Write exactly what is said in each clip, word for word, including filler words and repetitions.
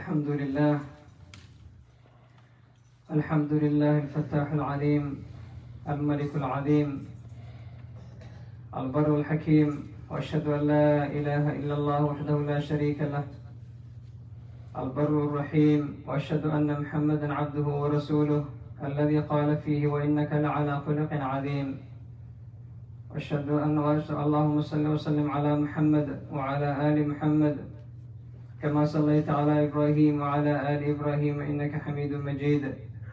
الحمد لله الحمد لله الفتاح العليم الملك العظيم البر الحكيم، وأشهد أن لا إله إلا الله وحده لا شريك له البر الرحيم، وأشهد أن محمدا عبده ورسوله الذي قال فيه وإنك لعلى خلق عظيم. وأشهد أن اللهم صل وسلم على محمد وعلى آل محمد كما صليت على إبراهيم وعلى آل إبراهيم إنك حميد مجيد.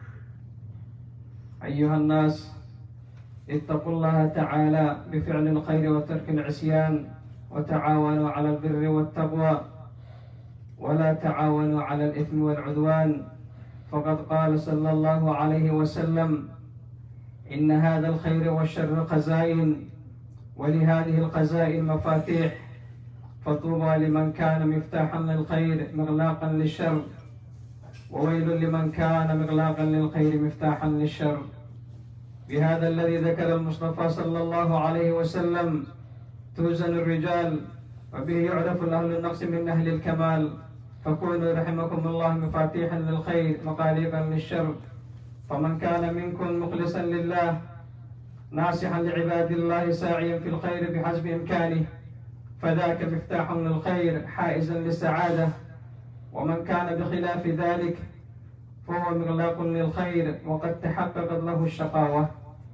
أيها الناس، اتقوا الله تعالى بفعل الخير وترك العصيان، وتعاونوا على البر والتقوى ولا تعاونوا على الإثم والعدوان، فقد قال صلى الله عليه وسلم: إن هذا الخير والشر خزائن، ولهذه الخزائن مفاتيح، فطوبى لمن كان مفتاحا للخير مغلاقا للشر، وويل لمن كان مغلاقا للخير مفتاحا للشر. بهذا الذي ذكر المصطفى صلى الله عليه وسلم توزن الرجال، وبه يعرف الأهل النقص من أهل الكمال، فكونوا رحمكم الله مفاتيحا للخير مغاليقا للشر. فمن كان منكم مخلصا لله ناصحا لعباد الله ساعيا في الخير بحسب إمكانه، فذاك مفتاح للخير حائزا للسعادة. ومن كان بخلاف ذلك فهو مغلاق للخير وقد تحققت له الشقاوة.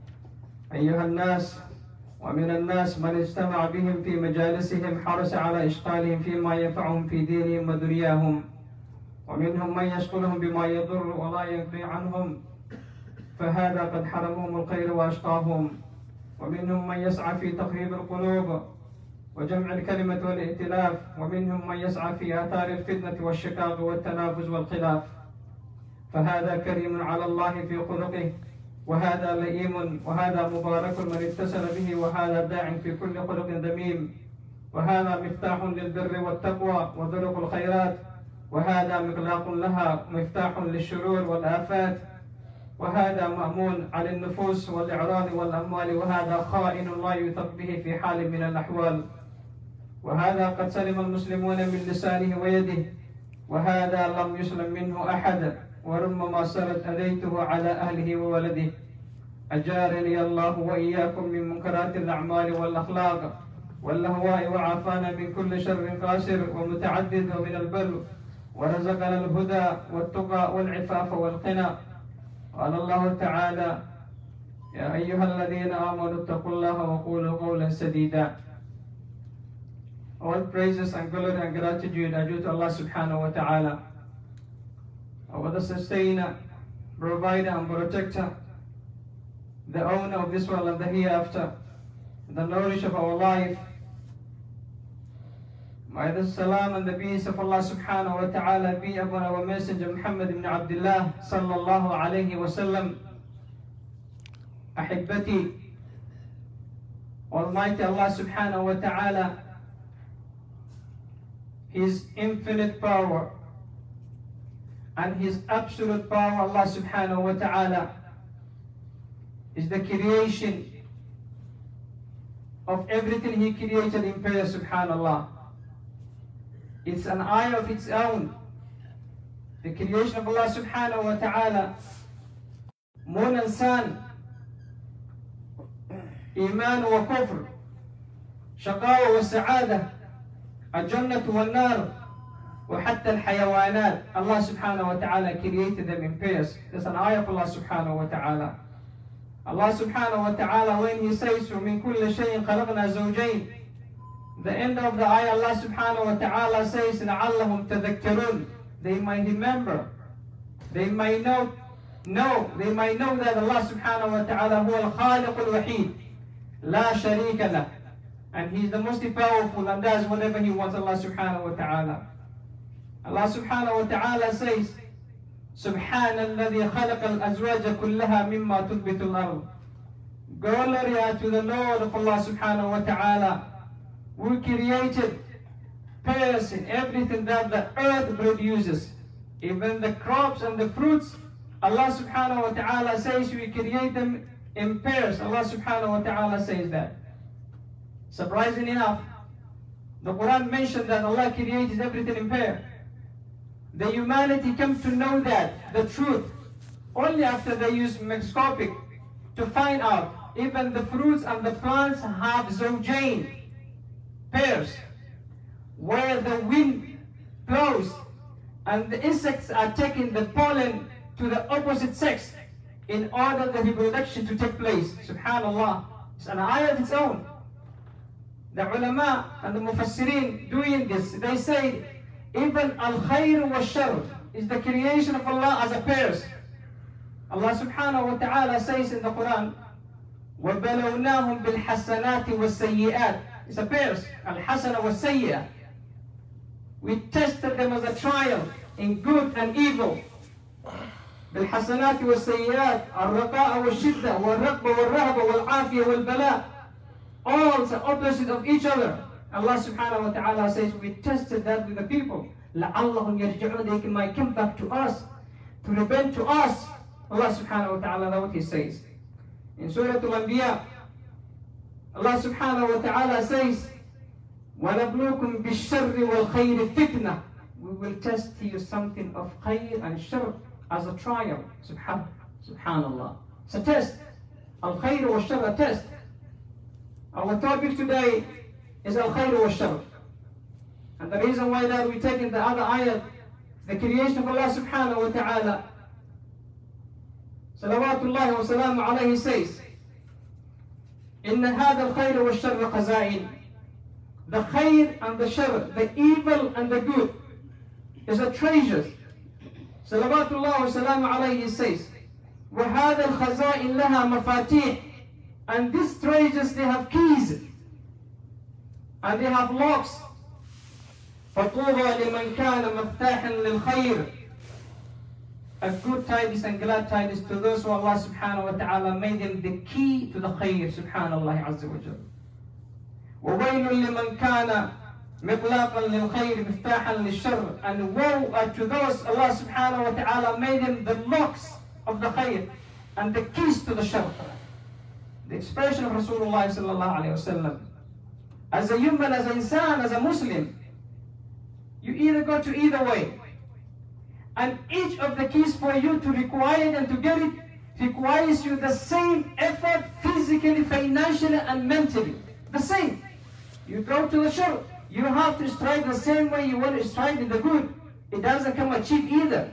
أيها الناس، ومن الناس من اجتمع بهم في مجالسهم حرص على إشغالهم فيما ينفعهم في دينهم ودنياهم، ومنهم من يشغلهم بما يضر ولا يقضي عنهم، فهذا قد حرمهم الخير وأشقاهم. ومنهم من يسعى في تخريب القلوب وجمع الكلمة والائتلاف، ومنهم من يسعى في آثار الفتنة والشقاق والتنافس والخلاف، فهذا كريم على الله في خلقه، وهذا لئيم، وهذا مبارك من اتصل به، وهذا داع في كل خلق ذميم، وهذا مفتاح للبر والتقوى وطرق الخيرات، وهذا مغلاق لها مفتاح للشرور والآفات، وهذا مأمون على النفوس والإعراض والأموال، وهذا خائن لا يثق به في حال من الأحوال، وهذا قد سلم المسلمون من لسانه ويده، وهذا لم يسلم منه أحد، وربما صارت أذيته على أهله وولده. أجارني الله وإياكم من منكرات الأعمال والأخلاق والأهواء، وعافانا من كل شر قاسر ومتعدد ومن البر، ورزقنا الهدى والتقى والعفاف والقنى. قال الله تعالى: يا أيها الذين آمنوا اتقوا الله وقولوا قولا سديدا. All praises and glory and gratitude are due to Allah subhanahu wa ta'ala, our the sustainer, provider and protector, the owner of this world and the hereafter, the nourisher of our life. May the salam and the peace of Allah subhanahu wa ta'ala be upon our messenger Muhammad ibn Abdullah sallallahu alayhi wa sallam. Ahibbati, Almighty Allah subhanahu wa ta'ala, His infinite power and His absolute power, Allah subhanahu wa ta'ala, is the creation of everything He created in prayer, subhanallah. It's an eye of its own. The creation of Allah subhanahu wa ta'ala, moon and sun, iman wa kufr, shaqawa wa sa'adah, al-jannah wal nar, wa hatta al-hayawanat. Allah subhanahu wa ta'ala created them in pairs. There's an eye of Allah subhanahu wa ta'ala. Allah subhanahu wa ta'ala, when He says, وَمِن كُلِّ شَيْءٍ خَلَقْنَا زَوْجَيْنِ, the end of the ayah, Allah subhanahu wa ta'ala says, لَعَلَّهُمْ تَذَكَّرُونَ, they might remember, they might know, know, they might know that Allah subhanahu wa ta'ala هو الخالق الوحيد لا شريك له, and He is the most powerful and does whatever He wants, Allah subhanahu wa ta'ala. Allah subhanahu wa ta'ala says, سبحان الذي خلق الأزواج كلها مما تنبت الأرض. Glory are to the Lord of Allah subhanahu wa ta'ala, who created pairs in everything that the earth produces, even the crops and the fruits. Allah subhanahu wa ta'ala says we create them in pairs. Allah subhanahu wa ta'ala says that. Surprising enough, the Quran mentioned that Allah creates everything in pair. the humanity come to know that, the truth, only after they use microscopic to find out even the fruits and the plants have zawjain, pairs, where the wind blows and the insects are taking the pollen to the opposite sex in order the reproduction to take place. Subhanallah. It's an ayah of its own. The ulama and the mufassirin doing this, they say even al-khayr wa shar is the creation of Allah as a pairs. Allah subhanahu wa ta'ala says in the Quran, وَبَلَوْنَاهُمْ بِالْحَسَنَاتِ وَالسَّيِّئَاتِ. It's a pairs, al-hasana wa sayyi'ah. We tested them as a trial in good and evil. بالحسنات والسيئات الرخاء والشدة والرغبة والرهبة والعافية والبلاء. All the opposite of each other. Allah subhanahu wa ta'ala says we tested that with the people. لَعَلَّهُمْ يَرْجِعُونَ. They might come back to us, to repent to us. Allah subhanahu wa ta'ala, that's what He says. In Surah Al-Anbiya, Allah subhanahu wa ta'ala says, وَنَبْلُوكُمْ بِالشَّرِّ وَالْخَيْرِ فِتْنَةً. We will test you something of khayr and shar as a trial. Subhan, Subhanallah. It's a test. Al-khayr wa shar, a test. Our topic today is al-khayr wa shar. And the reason why that we take in the other ayat, the creation of Allah subhanahu wa ta'ala, salawatullahi wa salamu alayhi says, إِنَّ هَذَا الْخَيْرَ وَالشَّرَّ خَزَائِنِ. The khayr and the shar, the evil and the good, is a treasure. Salawatullah wa salamu alayhi says, وَهَذَا الْخَزَائِنْ لَهَا مَفَاتِيحِ. And these treasures, they have keys and they have locks. فَطُوبَى لِمَنْ كَانَ مَفْتَاحًا لِلْخَيْرِ. A good tidings and glad tidings to those who Allah subhanahu wa ta'ala made them the key to the khayr. Subhanallah azza wa jalla. وَوَيْلٌ لِمَنْ كَانَ مِغْلَاقًا لِلْخَيْرِ مِفْتَاحًا لِلشَّرِّ. And woe are to those Allah subhanahu wa ta'ala made them the locks of the khayr and the keys to the shar. The expression of Rasulullah sallallahu alayhi wa sallam. As a human, as an insan, as a Muslim, you either go to either way. And each of the keys for you to require and to get it requires you the same effort physically, financially, and mentally. The same. You go to the shar, you have to strike the same way you want to strike in the good. It doesn't come cheap either.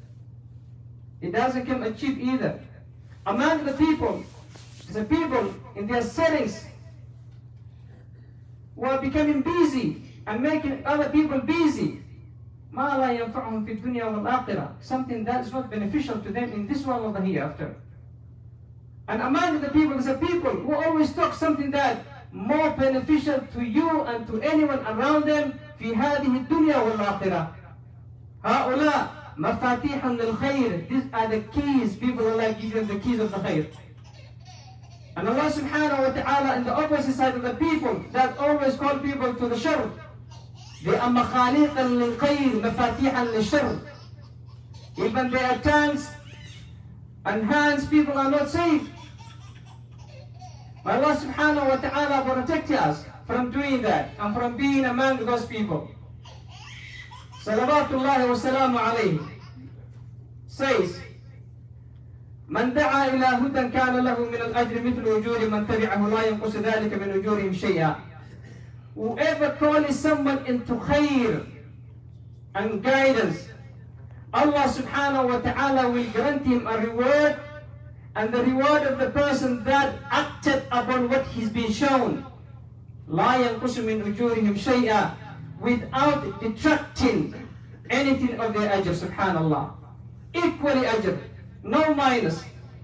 It doesn't come cheap either. Among the people, the people in their settings who are becoming busy and making other people busy. مَا لَا يَنْفَعُهُمْ فِي الدُّنْيَا وَالْآخِرَةِ. Something that is not beneficial to them in this world or the hereafter. And among the people, there's a people who always talk something that more beneficial to you and to anyone around them. في هذه الدنيا والآخرة. هؤلاء مفاتيح للخير. These are the keys. People are like giving the keys of the khair. And Allah subhanahu wa ta'ala in the opposite side of the people that always call people to the shar. They are مخاليقا للخير مفاتيحا للشر. Even their tongues and hands, people are not safe. May Allah subhanahu wa ta'ala protect us from doing that and from being among those people. Salawatullahi wa salamu alayhi says, من دعا إلى هدى كان له من الأجر مثل أجور من تبعه لا ينقص ذلك من أجورهم شيئا. Whoever calls someone into khair and guidance, Allah subhanahu wa ta'ala will grant him a reward, and the reward of the person that acted upon what he's been shown, لا ينقص من أجورهم شيئا, without detracting anything of their ajr. Subhanallah, equally ajr, no minus.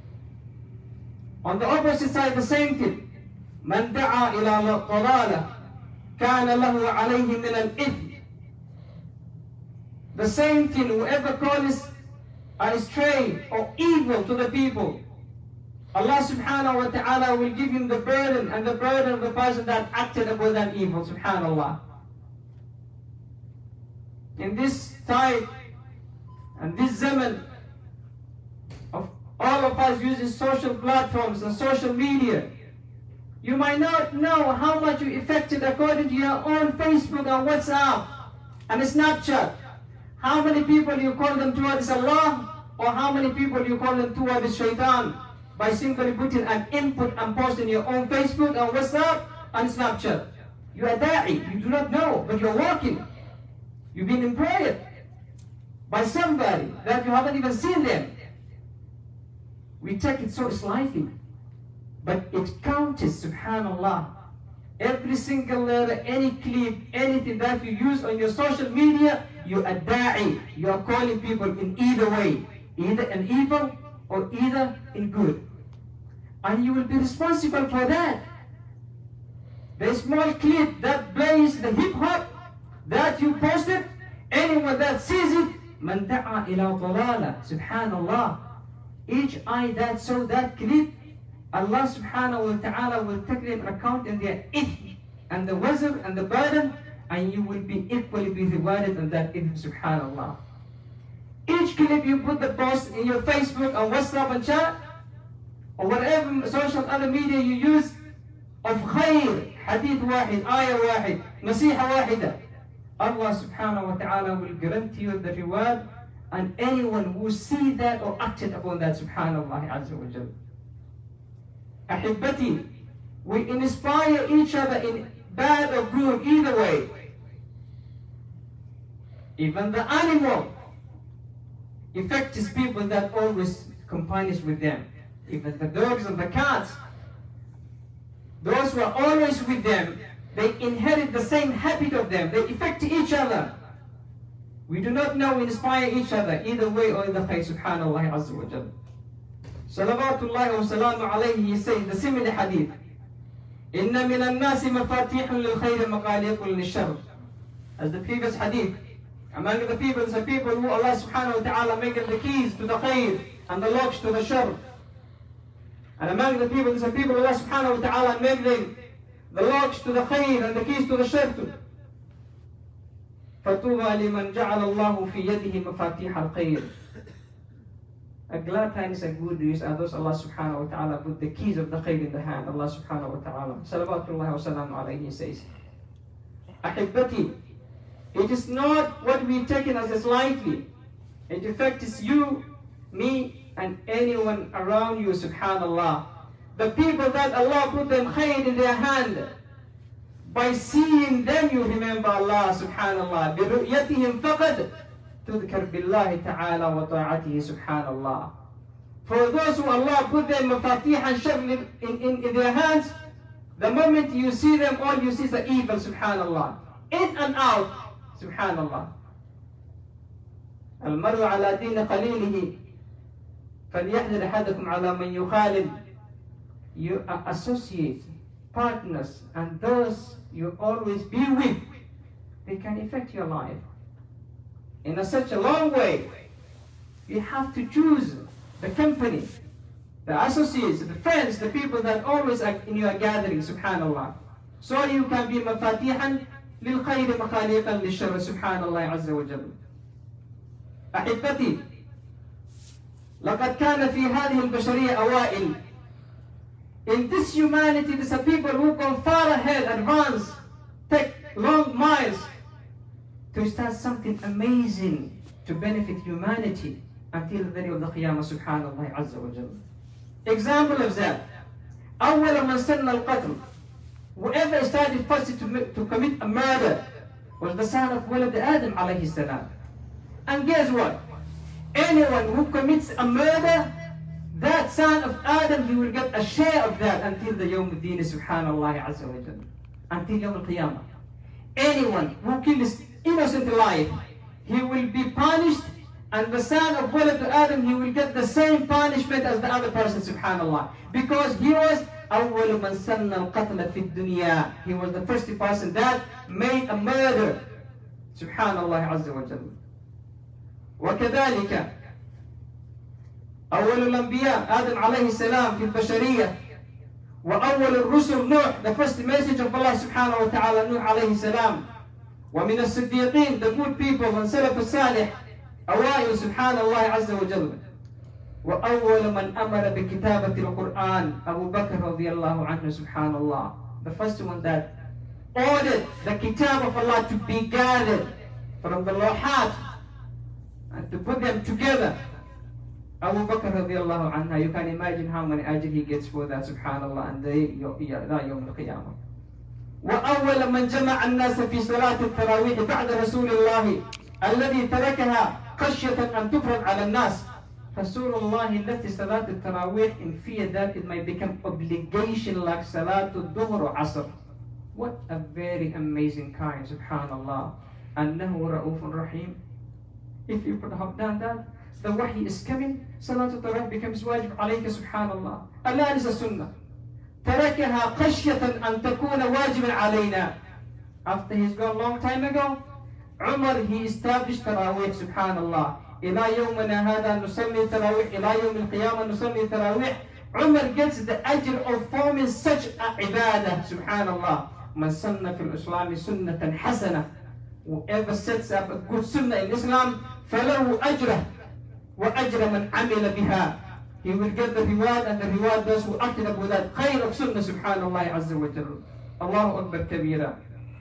On the opposite side, the same thing. من دعا إلى ضلالة كان له عليه من الإثم. The same thing, whoever calls astray or evil to the people, Allah subhanahu wa ta'ala will give him the burden and the burden of the person that acted upon that evil. Subhanallah. In this time and this zaman of all of us using social platforms and social media, you might not know how much you affected according to your own Facebook and WhatsApp and Snapchat, How many people you call them towards Allah, or how many people you call them towards Shaitan by simply putting an input and posting your own Facebook and WhatsApp and Snapchat? You are da'i, you do not know, but you're working. You've been employed by somebody that you haven't even seen them. We take it so slightly, but it counts, subhanallah. Every single letter, any clip, anything that you use on your social media, you are da'i. You are calling people in either way, either in evil or either in good. And you will be responsible for that. The small clip that plays the hip hop that you posted, anyone that sees it, man da'a ila dalala, subhanallah. Each eye that saw that clip, Allah subhanahu wa ta'ala will take them account in their ithm and the wazr and the burden, and you will be equally be rewarded on that ithm, subhanallah. Each clip you put the post in your Facebook or WhatsApp and chat, or whatever social other media you use, of khair, hadith wahid, ayah wahid, nasiha wahida, Allah subhanahu wa ta'ala will guarantee you the reward, and anyone who see that or acted upon that, subhanallah azza wa jal. Ahibbati, we inspire each other in bad or good, either way. Even the animal affects people that always companies with them. Even the dogs and the cats, those who are always with them, they inherit the same habit of them. They affect each other. We do not know we inspire each other either way or in the khayr, subhanallah azza wa jal. Salawatullahi wa salamu alayhi, he says the similar hadith, Inna min al-nasi mafatihun lil-khayri maqaliqun lil-sharr. As the previous hadith, among the people, the people who Allah subhanahu wa ta'ala make them the keys to the khayr and the locks to the sharr. And among the people, the people Allah subhanahu wa ta'ala make them the locks to the khayr and the keys to the sharr. فَطُوبَى لِمَنْ جَعَلَ اللَّهُ فِي يَدِهِ مَفَاتِيحَ الْخَيْرِ. A glad tidings and good news are those Allah subhanahu wa ta'ala put the keys of the khayr in the hand. Allah subhanahu wa ta'ala, salawatullahi wa salamu alayhi, says, Ahibbati, it is not what we taken as is lightly. It affects you, me, and anyone around you, subhanallah. The people that Allah put them khayr in their hand, by seeing them you remember Allah, subhanallah. بِرُؤْيَتِهِمْ فَقَدْ تُذْكَرْ بِاللَّهِ تَعَالَى وَطَاعَتِهِ, subhanallah. For those who Allah put them mafatih and sharr in, in, in their hands, the moment you see them, all you see is the evil, subhanallah. In and out, subhanallah. الْمَرْءُ عَلَى دِينِ قَلِيلِهِ فَلْيَحْذَرْ أَحَدُكُمْ عَلَى مَنْ يُخَالِلْ. You are associates, partners, and those you always be with, they can affect your life in a, such a long way. You have to choose the company, the associates, the friends, the people that always are in your gathering, subhanallah. So you can be mafatihan lil khayr makhaliqan lil sharr, subhanallah azza wa jalla. Ahibbati, laqad kana fi hadhihi al-bashariyya awa'il. In this humanity, there's a people who go far ahead, advance, take long miles to start something amazing to benefit humanity until the day of the Qiyamah, subhanallah azza wa jalla. Example of that, أول من سن القتل, whoever started first to, to commit a murder was the son of Walad Adam alayhi salam. And guess what? Anyone who commits a murder, that son of Adam, he will get a share of that until the Yawm al-Din, subhanallah azza wa jalla, until Yawm al-Qiyamah. Anyone who kills innocent life, he will be punished, and the son of Walad Adam, he will get the same punishment as the other person, subhanallah, because he was أول من سن القتل في الدنيا. He was the first person that made a murder, subhanallah azza wa jalla. وكذلك أول الأنبياء آدم عليه السلام في البشرية، وأول الرسل نوح, the first message of Allah subhanahu wa ta'ala, نوح عليه السلام. ومن الصديقين, the good people, من سلف الصالح, أوائل سبحان الله عز وجل. وأول من أمر بكتابة القرآن, أبو بكر رضي الله عنه, سبحان الله, the first one that ordered the kitab of Allah to be gathered from the lawhat and to put them together. Abu Bakr radiallahu anha, you can imagine how many ajr he gets for that, subhanallah, and they لا يوم القيامة. وأول من جمع الناس في صلاة التراويح بعد رسول الله الذي تركها خشية أن تفرض على الناس. Rasulullah left Salat al-Tarawih in fear that it might become obligation like Salat al-Dhuhr or Asr. What a very amazing kind, subhanallah. أنه رؤوف رحيم. If you could have done that, the wahi is coming, Salat al-Tarawih becomes wajib alayka, subhanallah. Allah is a sunnah. تركها خشية أن تكون واجبا علينا. After he's gone long time ago, Umar, he established Tarawih, subhanallah. إلى يومنا هذا نصلي تراويح إلى يوم القيامة نصلي تراويح. Umar gets the ajr of forming such a ibadah, subhanallah. من سنة في الإسلام سنة حسنة. Whoever sets up a good sunnah in Islam, فله أجره وأجر من عمل بها. He will get the reward and the reward those who acted upon that. خير of sunnah, subhanallah عز وجل. الله أكبر كبيرا.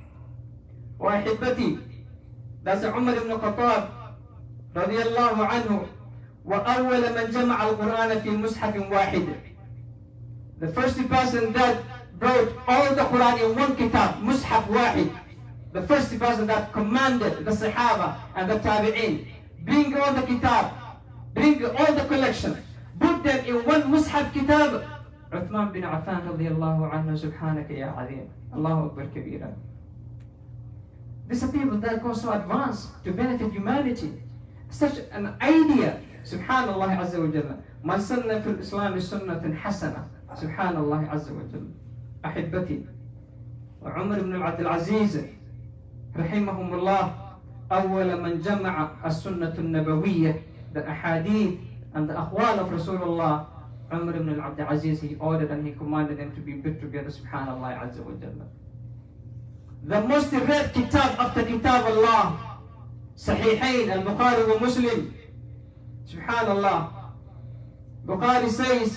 وأحبتي, that's Umar ibn Khattab رضي الله عنه. وأول من جمع القرآن في مصحف واحد. The first person that brought all the Quran in one kitab, مصحف واحد. The first person that commanded the Sahaba and the Tabi'in, bring all the kitab, bring all the collection, put them in one مصحف kitab. Uthman bin Affan رضي الله عنه. سبحانك يا عظيم. الله أكبر كبيرا. These are people that go so advanced to benefit humanity. Such an idea, subhanallah azza wa jalla. Man sanna fil Islam sunnatan hasana, subhanallah azza wa jalla. Ahibbati, wa Umar ibn Abdul Aziz, rahimahumullah, awwala man jama'a as-sunnah an-nabawiyyah, the ahadith and the aqwal of Rasulullah. Umar ibn Abdul Aziz, he ordered and he commanded them to be put together, subhanallah azza wa jalla. The most read kitab after kitab Allah, Sahihain, al-Bukhari wa Muslim. Subhanallah. Bukhari says,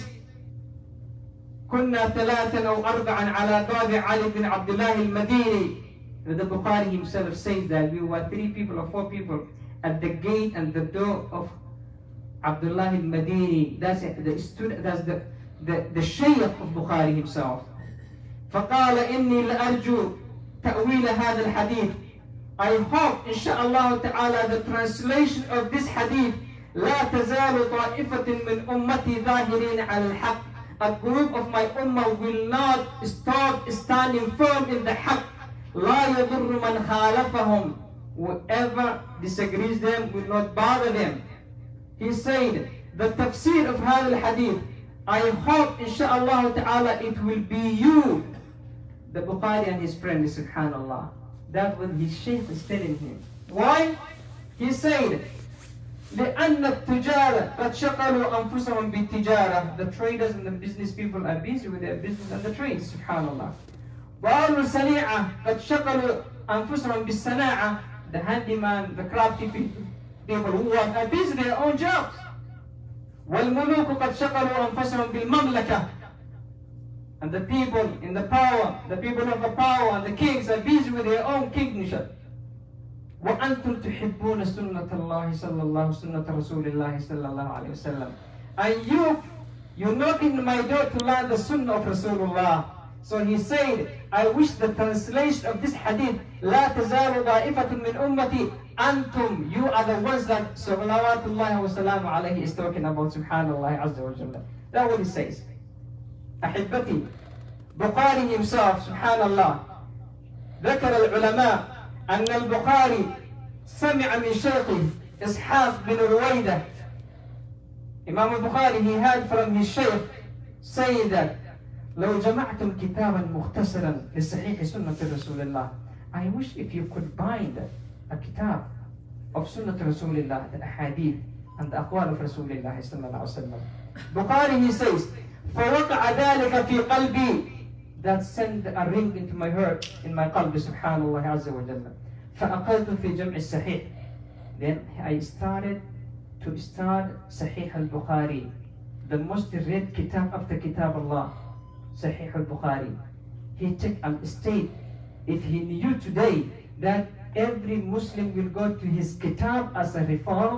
كنا ثلاثا أو أربعا على باب علي بن عبد الله المديني. The Bukhari himself says that we were three people or four people at the gate and the door of Abdullah al-Madini. That's the student, that's the the, the Shaykh of Bukhari himself. فقال إني لأرجو تأويل هذا الحديث. I hope, inshallah ta'ala, the translation of this hadith, لا تزال طائفة من أمتي ظاهرين على الحق. A group of my ummah will not stop standing firm in the haqq. لا يضر من خالفهم. Whoever disagrees them will not bother them. He said, the tafsir of هذا الحديث, I hope, inshallah ta'ala, it will be you. The Bukhari and his friend, subhanallah. That's what his shaykh is telling him. Why? He said, لأن التجار قد شغلوا أنفسهم بالتجارة. The traders and the business people are busy with their business and the trade, subhanallah. وأهل الصنيعة قد شغلوا أنفسهم بالصناعة. The handyman, the crafty people, people who are busy with their own jobs. والملوك قد شغلوا أنفسهم بالمملكة. And the people in the power, the people of the power and the kings are busy with their own kingship. وأنتم تحبون سنة الله صلى الله سنة رسول الله صلى الله عليه وسلم. And you, you knocking my door to learn the sunnah of Rasulullah. So he said, I wish the translation of this hadith, لا تزال طائفة من أمتي. أنتم, you are the ones that salawatullah wa salamu alayhi is talking about, subhanallah azza wa jalla. That's what he says. أحبتي, Bukhari himself, subhanallah, ذكر العلماء أن البخاري سمع من شيخه إسحاق بن رويدة. Imam al-Bukhari, he heard from his shaykh saying that لو جمعتم كتابا مختصرا لصحيح سنة رسول الله. I wish if you could bind a kitab of Sunnah Rasulullah, the ahadith and the aqwal of Rasulullah sallallahu alaihi wasallam. Bukhari, he says, فوقع ذلك في قلبي. That sent a ring into my heart, in my qalb, subhanallah azza wa jalla. فأقلت في جمع الصحيح. Then I started to start Sahih al-Bukhari, the most read kitab after kitab Allah, Sahih al-Bukhari. He checked and stayed. If he knew today that every Muslim will go to his kitab as a referral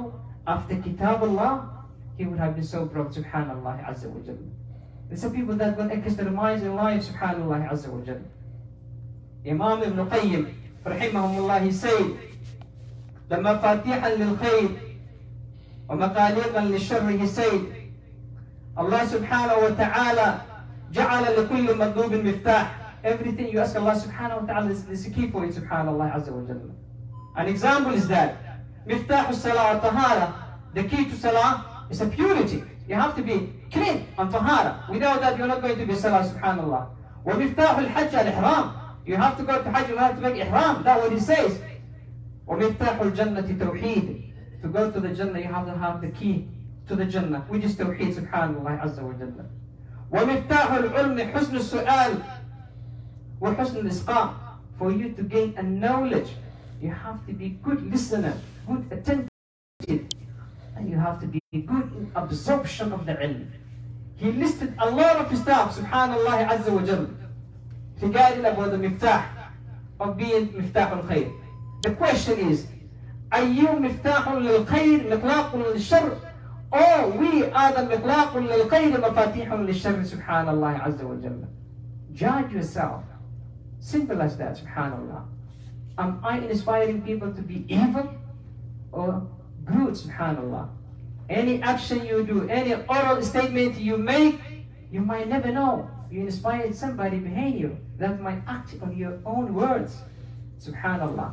after Kitab Allah, he would have been so proud, subhanallah azza wa jalla. There's some people that will extremize in life, subhanallah azza wa jalla. Imam Ibn Qayyim, rahimahumullah, he said, لَمَفَاتِيحًا لِلْخَيْرِ وَمَقَالِيقًا لِلشَّرِّ, he said, Allah subhanahu wa ta'ala جَعَلَ لِكُلِّ مَطْلُوبٍ مِفْتَاحٍ. Everything you ask Allah subhanahu wa ta'ala is a key for it, subhanallah azza wa jalla. An example is that Miftahu Salah Tahara, the key to Salah is a purity. You have to be clean and Tahara. Without that, you're not going to be Salah, subhanallah. Wa Miftahu al-Hajj al-Ihram. You have to go to Hajj, you have to make Ihram. That's what he says. Wa Miftahu al-Jannati Tawheed. To go to the Jannah, you have to have the key to the Jannah, which is Tawheed, subhanallah azza wa jalla. Wa Miftahu al-Ulmi Husn al-Su'al wa Husn al-Isqa. For you to gain a knowledge, you have to be good listener, good attentive, and you have to be good in absorption of the ilm. He listed a lot of stuff, subhanallah azza wa jalla, regarding about the miftah of being miftah al-khayr. The question is, are you miftah lil-khayr, miqlaq lil-sharr, or we are the miqlaq lil-khayr, mafatih lil-sharr, subhanallah azza wa jalla. Judge yourself. Simple as that, subhanallah. Am I inspiring people to be evil or good, subhanallah? Any action you do, any oral statement you make, you might never know. You inspired somebody behind you that might act on your own words, subhanallah.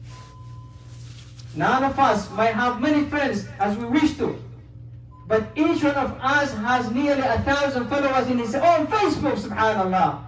None of us might have many friends as we wish to, but each one of us has nearly a thousand followers in his own Facebook, subhanallah.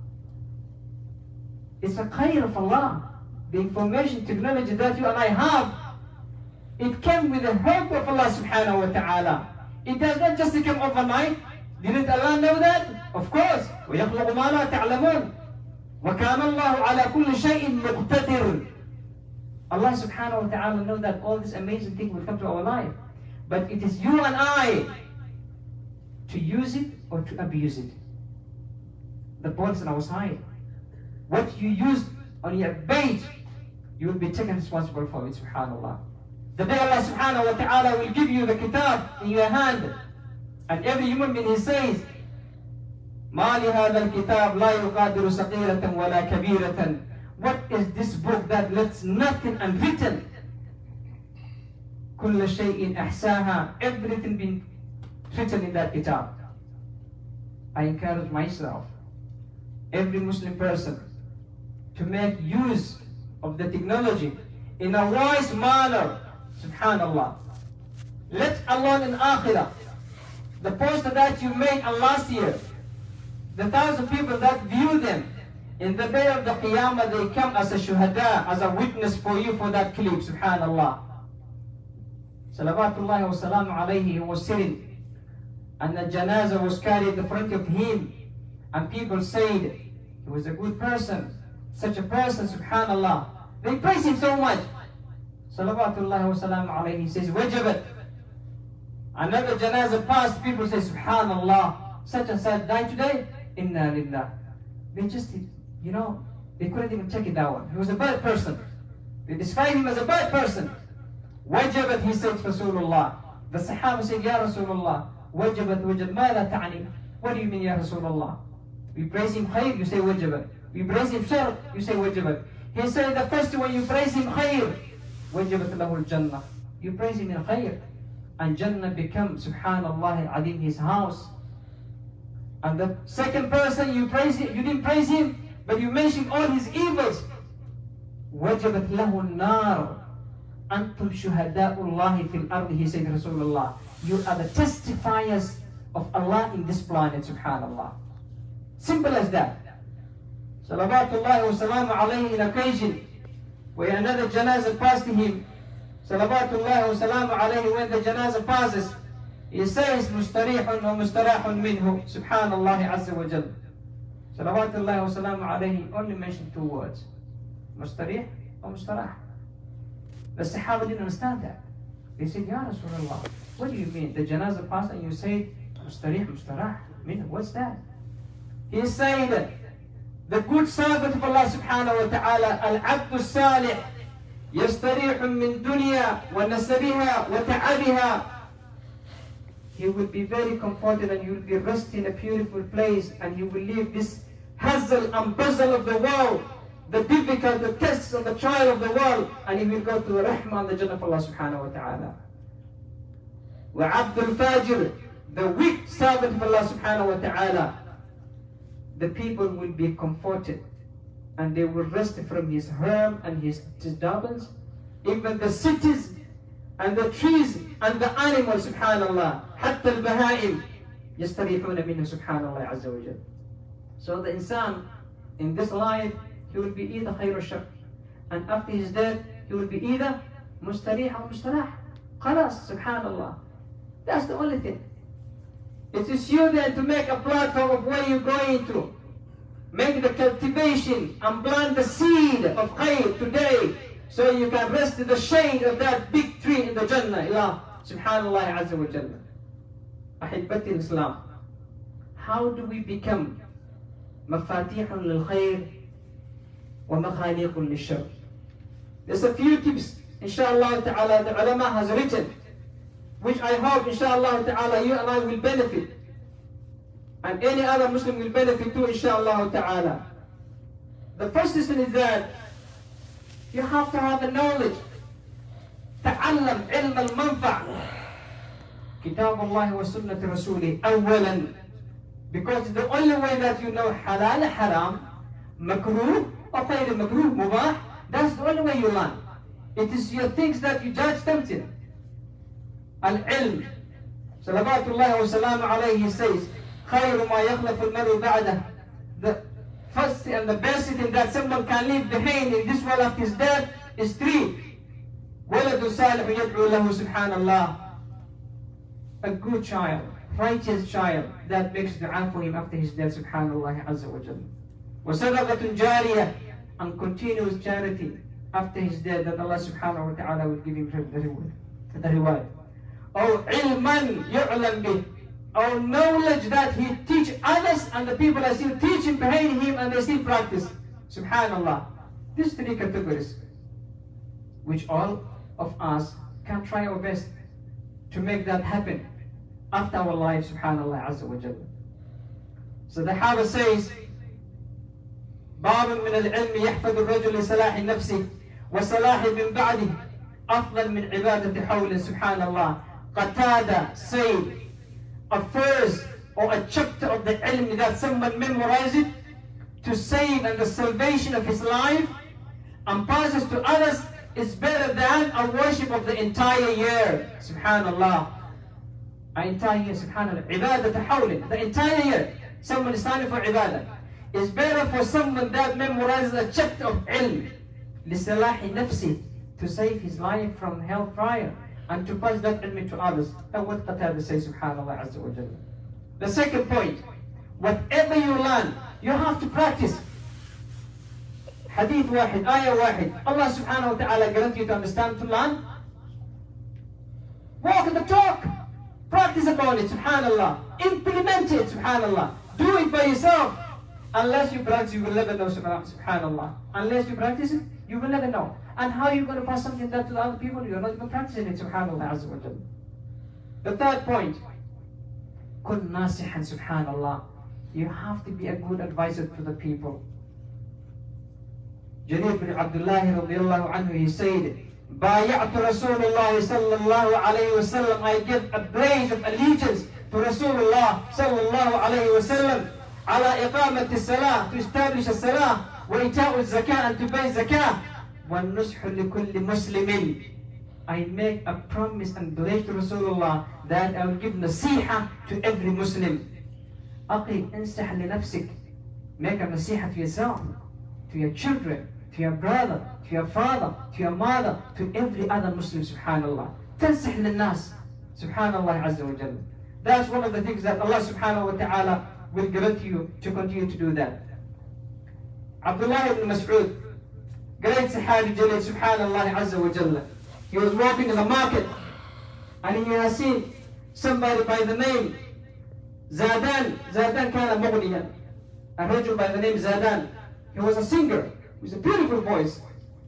It's a khair of Allah. The information technology that you and I have, it came with the help of Allah subhanahu wa ta'ala. It does not just come overnight. Didn't Allah know that? Of course. وَيَخْلُقُ مَا لَا تَعْلَمُونَ وَكَانَ اللَّهُ عَلَى كُلِّ شَيْءٍ مُقْتَدِرٍ. Allah subhanahu wa ta'ala knows that all this amazing thing will come to our life. But it is you and I to use it or to abuse it. The ball is on our side. What you use on your bait, you will be taken responsible for it, subhanallah. The day Allah subhanahu wa ta'ala will give you the kitab in your hand, and every human being, he says, مَا لِهَذَا الْكِتَابِ لَا يُقَادِرُ صَغِيرَةً وَلَا كَبِيرَةً. What is this book that lets nothing unwritten? كُلَّ شَيْءٍ أَحْسَاهَا. Everything been written in that kitab. I encourage myself, every Muslim person, to make use of the technology in a wise manner, subhanallah. Let alone in akhirah, the poster that you made last year, the thousand people that view them, in the day of the qiyamah, they come as a shuhada, as a witness for you for that clip, subhanallah. Salawatullahi wa salamu alayhi, he was sitting, and the janazah was carried in front of him, and people said, he was a good person, such a person, subhanallah. They praise him so much. Salawatullahi wa salamu alayhi, he says, wajabat. Another janazah passed, people say, subhanallah, such and such died today, inna lillah. They just, you know, they couldn't even take it that one. He was a bad person. They described him as a bad person. Wajabat, he said, Rasulullah. The Sahaba said, Ya Rasulullah, wajabat, wajabat, mala ta'ani. What do you mean, Ya Rasulullah? We praise him khair, you say wajabat. We praise him shar, you say wajabat. He said, the first one, you praise him khair, wajabat lahu al-jannah. You praise him in khair, and Jannah becomes, subhanallah al-adim, his house. And the second person, you praise him, you didn't praise him, but you mentioned all his evils. Wajabat lahu an-nar. Antum shuhada'ullahi fil ardi, he said, Rasulullah. You are the testifiers of Allah in this planet, subhanallah. Simple as that. Salawatullahi wa salamu alayhi, in occasion where another janazah passed to him, Salawatullahi wa salamu alayhi, when the janazah passes, he says, mustarihun wa mustarahun minhu, subhanallah azza wa jal. Salawatullahi wa salamu alayhi only mentioned two words, mustarih wa mustarah. The Sahaba didn't understand that. They said, Ya Rasulullah, what do you mean? The janazah passed and you say, mustarih, mustarah, minhu, what's that? He said, the good servant of Allah subhanahu wa ta'ala, al-abdu salih, يستريح من دنيا ونسبها وتعبها. He will be very comforted and you will be resting in a beautiful place, and you will leave this hassle and bustle of the world, the difficult, the tests and the trial of the world, and you will go to the rahmah and the Jannah of Allah subhanahu wa ta'ala. وَعَبْدُ الْفَاجِرِ, the weak servant of Allah subhanahu wa ta'ala, the people will be comforted and they will rest from his harm and his disturbance. Even the cities and the trees and the animals, subhanallah, حتى البهائم يستريحون منه subhanallah azza wa jal. So the insan in this life, he will be either khayr or shar, and after his death he will be either mustarih or mustarah. Khalas, subhanallah. That's the only thing. It is you then to make a platform of where you're going to. Make the cultivation and plant the seed of khayr today, so you can rest in the shade of that big tree in the Jannah. Ilah subhanallah azza wa jalla. Ahibbati Islam. How do we become mafatihun lil khayr wa makhaliqun lil shar? There's a few tips, inshallah ta'ala, the ulama has written, which I hope, inshallah ta'ala, you and I will benefit. And any other Muslim will benefit too, inshallah ta'ala. The first thing is that you have to have the knowledge. تعلم علم المنفع. كتاب الله وسنة رسوله أولا. Because it's the only way that you know halal, haram, makruh, or غير makruh, mubah. That's the only way you learn. It is your things that you judge tempting. Al-ilm. Salawatullah wa salam alayhi says, خير ما يخلف المرء بعده. The first and the best thing that someone can leave behind in this world of his death is three. ولد صالح يدعو له سبحان الله. A good child, righteous child that makes dua for him after his death, subhanallah azza wa jalla. وصدقة جارية, and continuous charity after his death, that Allah subhanahu wa ta'ala will give him the reward. The reward. Or علما يعلم به, or knowledge that he teach others and the people are still teaching behind him and they still practice. Subhanallah. These three categories, which all of us can try our best to make that happen after our life, subhanallah azza wa jalla. So the Hadith says, باب من العلم يحفظ الرجل لصلاح نفسه وصلاح من بعده أفضل من عبادة حول سبحان الله. Qatada said, a verse or a chapter of the ilm that someone memorizes to save and the salvation of his life and passes to others is better than a worship of the entire year. Subhanallah. An entire year, subhanallah. Ibadah hawlin. The entire year, someone is standing for ibadah. It's better for someone that memorizes a chapter of ilm. لِسَلَاحِ نَفْسِ, to save his life from hellfire and to pass that ilm to others. And what Qatada says, subhanallah azza wa jalla. The second point, whatever you learn, you have to practice. Hadith wahid, ayah wahid. Allah subhanahu wa ta'ala grant you to understand, to learn. Walk the talk. Practice upon it, subhanallah. Implement it, subhanallah. Do it by yourself. Unless you practice, you will never know, subhanallah. Unless you practice it, you will never know. And how are you going to pass something that to the other people? You're not even practicing it, subhanallah azza wa jalla. The third point, kun nasihan, subhanallah. You have to be a good advisor to the people. Jarir bin Abdullah radiallahu anhu, he said, Bay'atu Rasulullah sallallahu alayhi wa sallam, I give a pledge of allegiance to Rasulullah sallallahu alayhi wa sallam, ala iqamati salah, to establish a salah, wa ita'u zakah, and to pay zakah, wa nushu li kulli muslimin. I make a promise and pledge to Rasulullah that I will give nasiha to every Muslim. Aqi, insah li nafsik. Make a nasiha to yourself, to your children, to your brother, to your father, to your mother, to every other Muslim, subhanallah. Tansih lil nas, subhanallah azza wa jalla. That's one of the things that Allah subhanahu wa ta'ala will grant you to continue to do that. Abdullah ibn Mas'ud, great Sahabi Jalil, subhanallah azza wa jalla. He was walking in the market and he has seen somebody by the name Zadan. Zadan kana mughniyan. A rajul by the name Zadan. He was a singer with a beautiful voice.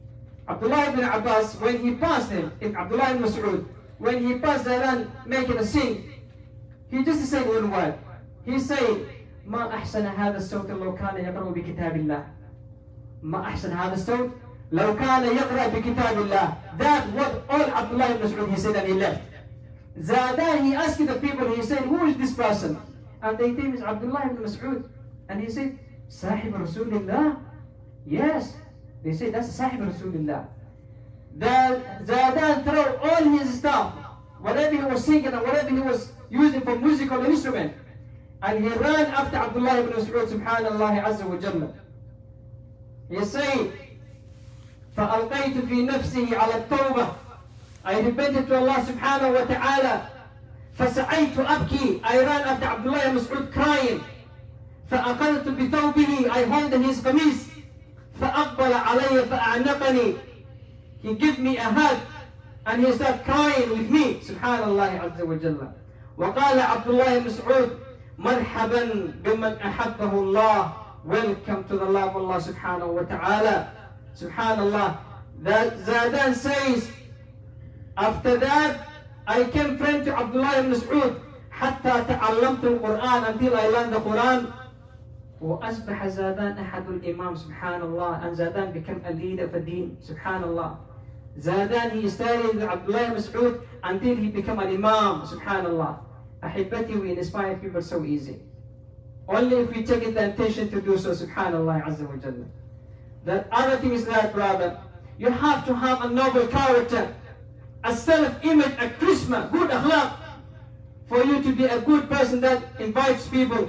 Abdullah ibn Abbas, when he passed him, in Abdullah ibn Mas'ud, when he passed Zadan making a sing, he just said one word. He said, ما أحسن هذا الصوت لو كان يقرأ بكتاب الله. ما أحسن هذا الصوت لو كان يقرأ بكتاب الله. That what all Abdullah ibn Mas'ud he said, and he left. Zadan, he asked the people, he said, who is this person? And they think it's Abdullah ibn Mas'ud. And he said, Sahib Rasulullah. Yes. They say that's Sahib Rasulullah. That Zadan threw all his stuff, whatever he was singing and whatever he was using for musical instrument, and he ran after Abdullah ibn Mas'ud, subhanallah azza wa jalla. He said, فَأَلْقَيْتُ فِي نَفْسِهِ عَلَى التَّوْبَةِ. I repented to Allah subhanahu wa ta'ala. فَسَعَيْتُ أَبْكِي. I ran after Abdullah ibn Mas'ud crying. فَأَقَلْتُ بِثَوْبِهِ. I held his qamis. فأقبل علي فأعنقني. He gave me a hug and he started crying with me. Subhanallah azza wa jalla. وقال عبد الله بن مسعود مرحبا بمن أحبه الله. Welcome to the love of Allah subhanahu wa ta'ala. Subhanallah. That Zadan says, after that I came friend to Abdullah ibn Mas'ud حتى تعلمت القرآن, until I learned the Quran. وأصبح زادان أحد الإمام, subhanallah, and Zadan became a leader for deen, subhanallah. Zadan, he studied with Abdullah Mas'ud until he became an imam, subhanallah. Ahibati, we inspire people so easy. Only if we take the intention to do so, subhanallah azza wa jalla. The other thing is that, brother, you have to have a noble character, a self-image, a charisma, good akhlaq, for you to be a good person that invites people.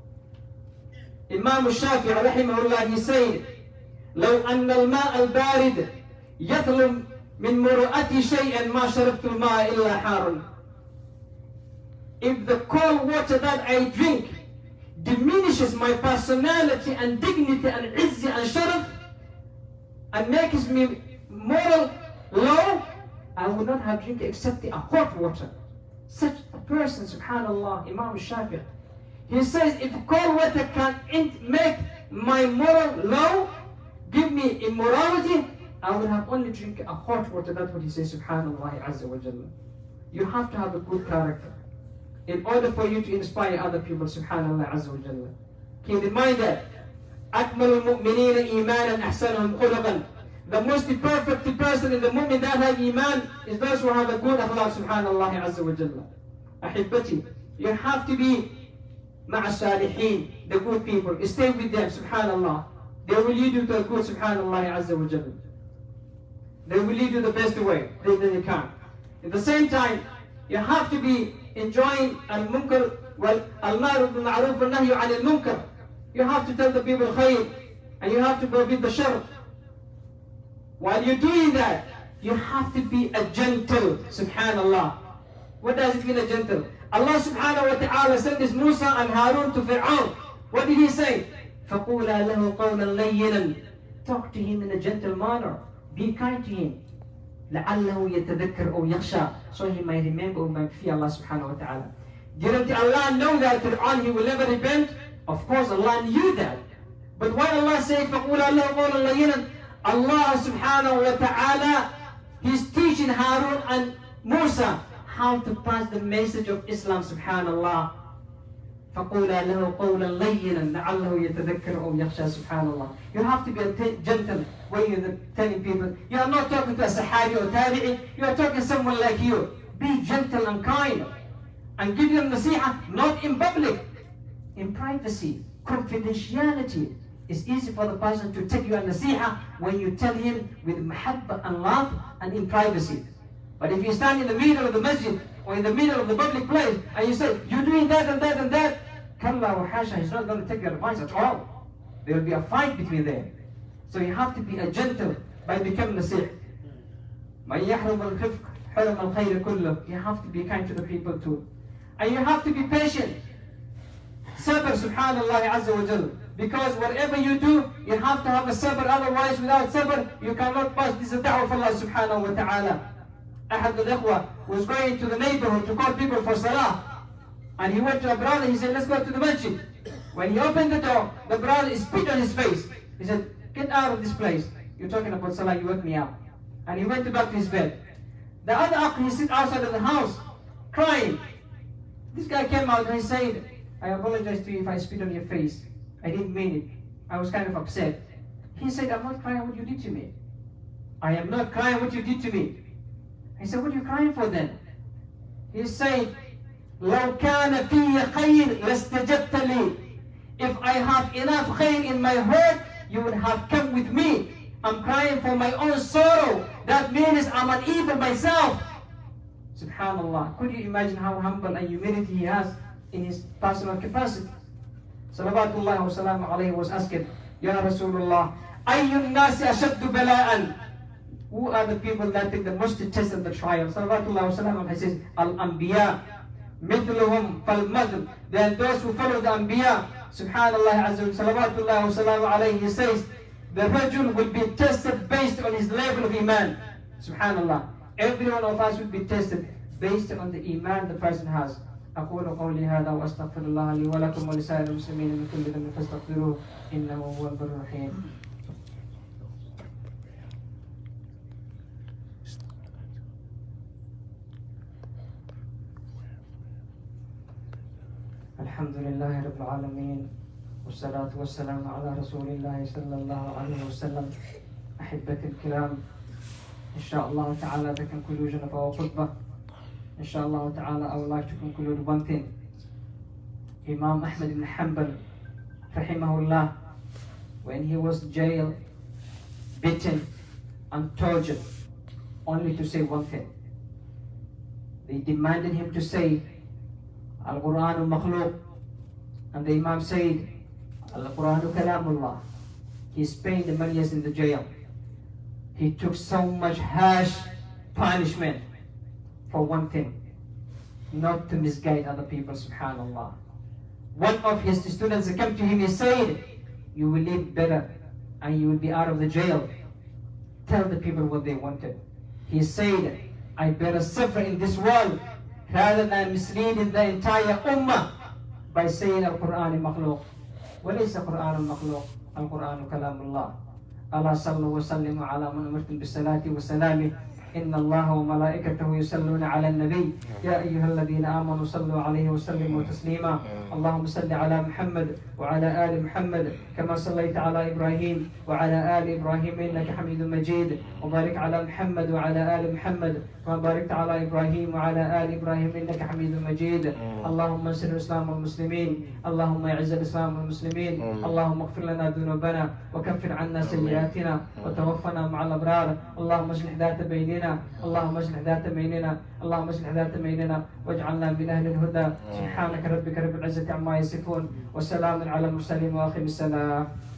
Imam al-Shafi'i rahimahullah, he said, لو أن الماء البارد يطلب من مروءتي شيئا ما شربت الماء إلا حارا. If the cold water that I drink diminishes my personality and dignity and izzi and sharaf and makes me moral low, I would not have drink except the hot water. Such a person, subhanallah, Imam al-Shafi'i, he says, if cold water can make my moral low, give me immorality, I will have only drink a hot water. That's what he says, subhanallah azza wa jalla. You have to have a good character in order for you to inspire other people, subhanallah azza wa jalla. Keep in mind that أكمل المؤمنين إيمانا أحسنهم خلقا. The most perfect person in the mu'min that have iman is those who have a good akhlaq, subhanallah azza wa jalla. Ahibati, you have to be مع الصالحين, the good people. Stay with them, subhanallah. They will lead you to a good, subhanallah azza wa jalla. They will lead you the best way that they can. At the same time, you have to be enjoying al-munkar wal-ma'ruf bil-ma'ruf wal-nahyu 'anil munkar. You have to tell the people khayr, and you have to forbid the shar. While you're doing that, you have to be a gentle, subhanallah. What does it mean, a gentle? Allah subhanahu wa ta'ala sent this Musa and Harun to Fir'aun. What did he say? فَقُولَا لَهُ قَوْلًا لَيِّنًا. Talk to him in a gentle manner. Be kind to him. لَعَلَّهُ يَتَذَكَّرْ أَوْ يَخْشَى. So he might remember or might fear Allah subhanahu wa ta'ala. Didn't Allah know that Fir'aun, he will never repent? Of course Allah knew that. But why Allah say فَقُولَا لَهُ قَوْلًا لَيِّنًا? Allah subhanahu wa ta'ala, he's teaching Harun and Musa how to pass the message of Islam, subhanallah. فَقُولَا لَهُ قَوْلًا لَيِّنًا لَعَلَّهُ يَتَذَكَّرُ أَوْ يَخْشَى, subhanallah. You have to be gentle when you're telling people. You are not talking to a sahabi or tabi'i, you are talking to someone like you. Be gentle and kind. And give them nasiha, not in public, in privacy, confidentiality. It's easy for the person to take you a nasiha when you tell him with mahabba and love and in privacy. But if you stand in the middle of the masjid or in the middle of the public place and you say, you're doing that and that and that, kalla wa hasha, he's not going to take your advice at all. There will be a fight between them. So you have to be a gentle by becoming nasih. Man yahrum al-khifq, haram al-khayr kullu. You have to be kind to the people too. And you have to be patient. Sabr, subhanallah azza wa jal. Because whatever you do, you have to have a sabr. Otherwise, without sabr, you cannot pass. This is da'wah of Allah subhanahu wa ta'ala. Ahad al-ikhwa was going to the neighborhood to call people for salah. And he went to a brother, he said, let's go to the masjid. When he opened the door, the brother spit on his face. He said, get out of this place. you're talking about Salah, you wake me up. And he went back to his bed. The other akh, he sit outside of the house, crying. This guy came out and he said, I apologize to you if I spit on your face. I didn't mean it. I was kind of upset. He said, I'm not crying what you did to me. I am not crying what you did to me. I said, what are you crying for then? He said, لو كان في خير لاستجبت لي. If I have enough khair in my heart, you would have come with me. I'm crying for my own sorrow. That means I'm an evil myself. Subhanallah. Could you imagine how humble and humility he has in his personal capacity? Salawatullah wa salamu alayhi was asked, Ya Rasulullah, Ayyun nasi ashaddu bala'an. Who are the people that take the most test of the trial? Salawatullah wa salamu alayhi says, Al-Anbiya. Mithluhum fal-madl. They are those who follow the Anbiya. Subhanallah azza wa salawatullah wa salamu alayhi, he says, the rajul will be tested based on his level of iman. Subhanallah. Every one of us will be tested based on the iman the person has. أقول قولي هذا وأستغفر الله لي ولكم ولسائر المسلمين من كل ذنب فاستغفروه إنه هو البر الرحيم. الحمد لله رب العالمين والصلاة والسلام على رسول الله صلى الله عليه وسلم. أحبتي الكرام, Inshallah ta'ala, the conclusion of our khutbah. Inshallah ta'ala, I would like to conclude one thing. Imam Ahmad ibn Hanbal, rahimahullah, when he was jailed, beaten and tortured, only to say one thing. They demanded him to say, Al-Quran makhluq, and the Imam said, Al-Quran kalamullah. He spent many years in the jail. He took so much harsh punishment for one thing, not to misguide other people, subhanallah. One of his students came to him, he said, you will live better and you will be out of the jail. Tell the people what they wanted. He said, I better suffer in this world rather than misleading the entire ummah by saying Al-Quran makhluq. وليس القرآن مخلوق, القرآن كلام الله. ألا صلوا وسلموا على من أمرتم بالصلاة والسلام إن الله وملائكته يصلون على النبي يا أيها الذين آمنوا صلوا عليه وسلموا تسليما. اللهم صل على محمد وعلى آل محمد كما صليت على إبراهيم وعلى آل إبراهيم إنك حميد مجيد. وبارك على محمد وعلى آل محمد كما باركت على إبراهيم وعلى آل إبراهيم إنك حميد مجيد. اللهم انصر الإسلام والمسلمين. اللهم اعز الإسلام والمسلمين. اللهم اغفر لنا ذنوبنا وكفر عنا سيئاتنا وتوفنا مع الأبرار. اللهم اصلح ذات بيننا. اللهم اصلح ذات بيننا. اللهم اصلح ذات بيننا واجعلنا من أهل الهدى. سبحانك ربك رب العزة عما يصفون وسلام على المرسلين وآخر السلام.